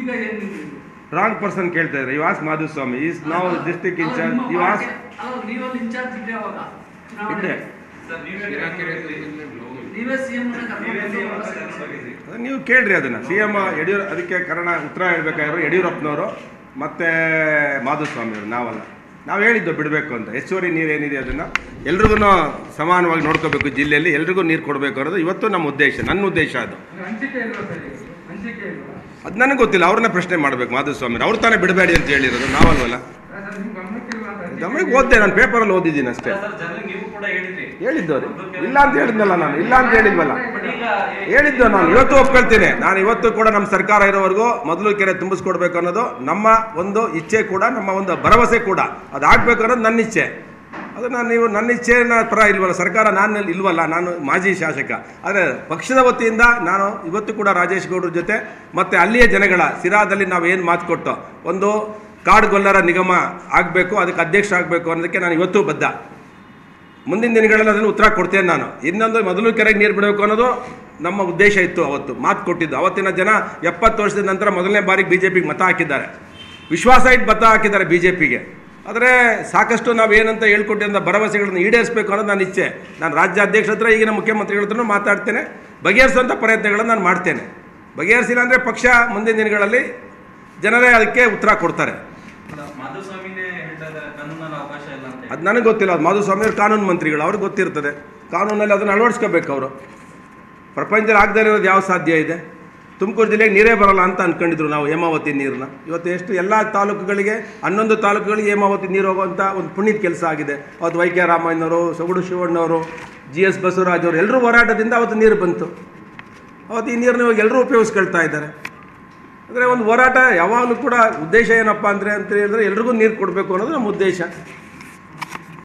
ಈಗ ಏನು wrong person ಕೇಳ್ತಾ ಇದ್ದಾರೆ. You ask Madhuswamy is now district incharge. You ask ನೀವಲ್ಲಿ ಇನ್ಚಾರ್ಜ್ ಇದ್ದೆ ಅವಾಗ ಇದ್ದೆ ನೀವೇ ಸಿಎಂ ನೀವು ಕೇಳ್ರಿ ಅದನ್ನ. ಸಿಎಂ ಯಡಿಯೂರಪ್ಪ ಅದಕ್ಕೆ ಕಾರಣ ಉತ್ತರ ಹೇಳ್ಬೇಕಾಗಿರೋ ಯಡಿಯೂರಪ್ಪನವರು ಮತ್ತೆ ಮಾಧುಸ್ವಾಮಿ ಅವರು, ನಾವಲ್ಲ. ನಾವು ಹೇಳಿದ್ದು ಬಿಡಬೇಕು ಅಂತ. ಹೆಚ್ಚುವರಿ ನೀರೇನಿದೆ ಅದನ್ನು ಎಲ್ರಿಗೂ ಸಮಾನವಾಗಿ ನೋಡ್ಕೋಬೇಕು, ಜಿಲ್ಲೆಯಲ್ಲಿ ಎಲ್ರಿಗೂ ನೀರು ಕೊಡಬೇಕು ಅನ್ನೋದು ಇವತ್ತು ನಮ್ಮ ಉದ್ದೇಶ, ನನ್ನ ಉದ್ದೇಶ ಅದು. ಅದು ನನಗೆ ಗೊತ್ತಿಲ್ಲ, ಅವ್ರನ್ನ ಪ್ರಶ್ನೆ ಮಾಡಬೇಕು ಮಾಧುಸ್ವಾಮಿ. ಅವ್ರು ತಾನೇ ಬಿಡಬೇಡಿ ಅಂತ ಹೇಳಿರೋದು, ನಾವಲ್ವಲ್ಲ. ಗಮನಕ್ಕೆ ಓದ್ದೆ, ನಾನು ಪೇಪರಲ್ಲಿ ಓದಿದ್ದೀನಿ ಅಷ್ಟೇ. ಹೇಳಿದ್ದವ್ರು ಇಲ್ಲ ಅಂತ ಹೇಳಿದ್ನಲ್ಲ ನಾನು, ಇಲ್ಲ ಅಂತ ಹೇಳಿದ್ವಲ್ಲ, ಹೇಳಿದ್ದು ನಾನು. ಇವತ್ತು ಒಪ್ಕೊಳ್ತೀನಿ, ನಾನು ಇವತ್ತು ಕೂಡ ನಮ್ಮ ಸರ್ಕಾರ ಇರೋವರೆಗೂ ಮೊದಲು ಕೆರೆ ತುಂಬಿಸ್ಕೊಡ್ಬೇಕು ಅನ್ನೋದು ನಮ್ಮ ಒಂದು ಇಚ್ಛೆ ಕೂಡ, ನಮ್ಮ ಒಂದು ಭರವಸೆ ಕೂಡ. ಅದಾಗಬೇಕು ಅನ್ನೋದು ನನ್ನ ಇಚ್ಛೆ. ಅದನ್ನು ನೀವು ನನ್ನ ಇಚ್ಛೆನ ಪರ ಇಲ್ವಲ್ಲ, ಸರ್ಕಾರ ನಾನು ಇಲ್ವಲ್ಲ, ನಾನು ಮಾಜಿ ಶಾಸಕ. ಆದರೆ ಪಕ್ಷದ ವತಿಯಿಂದ ನಾನು ಇವತ್ತು ಕೂಡ ರಾಜೇಶ್ ಗೌಡ್ರ ಜೊತೆ ಮತ್ತು ಅಲ್ಲಿಯ ಜನಗಳ ಸಿರಾದಲ್ಲಿ ನಾವು ಏನು ಮಾತು ಕೊಟ್ಟು ಒಂದು ಕಾಡುಗೊಲ್ಲರ ನಿಗಮ ಆಗಬೇಕು, ಅದಕ್ಕೆ ಅಧ್ಯಕ್ಷ ಆಗಬೇಕು ಅನ್ನೋದಕ್ಕೆ ನಾನು ಇವತ್ತು ಬದ್ಧ. ಮುಂದಿನ ದಿನಗಳಲ್ಲಿ ಅದನ್ನು ಉತ್ತರ ಕೊಡ್ತೇನೆ ನಾನು. ಇನ್ನೊಂದು ಮೊದಲು ಕೆರೆಗೆ ನೀರು ಬಿಡಬೇಕು ಅನ್ನೋದು ನಮ್ಮ ಉದ್ದೇಶ ಇತ್ತು, ಅವತ್ತು ಮಾತು ಕೊಟ್ಟಿದ್ದು. ಅವತ್ತಿನ ಜನ 70 ವರ್ಷದ ನಂತರ ಮೊದಲನೇ ಬಾರಿಗೆ BJPಗೆ ಮತ ಹಾಕಿದ್ದಾರೆ, ವಿಶ್ವಾಸ ಇಟ್ಟು ಮತ ಹಾಕಿದ್ದಾರೆ BJPಗೆ. ಆದರೆ ಸಾಕಷ್ಟು ನಾವು ಏನಂತ ಹೇಳ್ಕೊಟ್ಟಿದ್ದ ಭರವಸೆಗಳನ್ನು ಈಡೇರಿಸಬೇಕು ಅನ್ನೋದು ನನ್ನ ಇಚ್ಛೆ. ನಾನು ರಾಜ್ಯಾಧ್ಯಕ್ಷ ಹತ್ರ ಈಗಿನ ಮುಖ್ಯಮಂತ್ರಿಗಳ ಹತ್ರ ಮಾತಾಡ್ತೇನೆ, ಬಗೆಹರಿಸುವಂಥ ಪ್ರಯತ್ನಗಳನ್ನು ನಾನು ಮಾಡ್ತೇನೆ. ಬಗೆಹರಿಸಿಲ್ಲ ಅಂದರೆ ಪಕ್ಷ ಮುಂದಿನ ದಿನಗಳಲ್ಲಿ ಜನರೇ ಅದಕ್ಕೆ ಉತ್ತರ ಕೊಡ್ತಾರೆ. ಅದು ನನಗೆ ಗೊತ್ತಿಲ್ಲ. ಅದು ಮಾಧುಸ್ವಾಮಿ ಅವರು ಕಾನೂನು ಮಂತ್ರಿಗಳು, ಅವ್ರಿಗೆ ಗೊತ್ತಿರ್ತದೆ. ಕಾನೂನಲ್ಲಿ ಅದನ್ನು ಅಳವಡಿಸ್ಕೋಬೇಕು ಅವರು. ಪ್ರಪಂಚದಲ್ಲಿ ಆಗದೇ ಇರೋದು ಯಾವ ಸಾಧ್ಯ ಇದೆ? ತುಮಕೂರು ಜಿಲ್ಲೆಗೆ ನೀರೇ ಬರೋಲ್ಲ ಅಂತ ಅಂದ್ಕೊಂಡಿದ್ರು ನಾವು ಹೇಮಾವತಿ ನೀರನ್ನ. ಇವತ್ತು ಎಷ್ಟು ಎಲ್ಲ ತಾಲೂಕುಗಳಿಗೆ 11 ತಾಲೂಕುಗಳಿಗೆ ಹೇಮಾವತಿ ನೀರು ಹೋಗುವಂಥ ಒಂದು ಪುಣ್ಯದ ಕೆಲಸ ಆಗಿದೆ. ಅವತ್ತು YK ರಾಮಯ್ಯನವರು, ಸೊಗಡು ಶಿವಣ್ಣವರು, GS ಬಸವರಾಜ್ ಅವರು ಎಲ್ಲರೂ ಹೋರಾಟದಿಂದ ಅವತ್ತು ನೀರು ಬಂತು. ಅವತ್ತು ಈ ನೀರನ್ನು ಇವಾಗ ಎಲ್ಲರೂ ಉಪಯೋಗಿಸ್ಕೊಳ್ತಾ ಇದ್ದಾರೆ. ಅಂದರೆ ಒಂದು ಹೋರಾಟ ಯಾವಾಗಲೂ ಕೂಡ ಉದ್ದೇಶ ಏನಪ್ಪ ಅಂತ ಹೇಳಿದ್ರೆ ಎಲ್ರಿಗೂ ನೀರು ಕೊಡಬೇಕು ಅನ್ನೋದು ನಮ್ಮ ಉದ್ದೇಶ.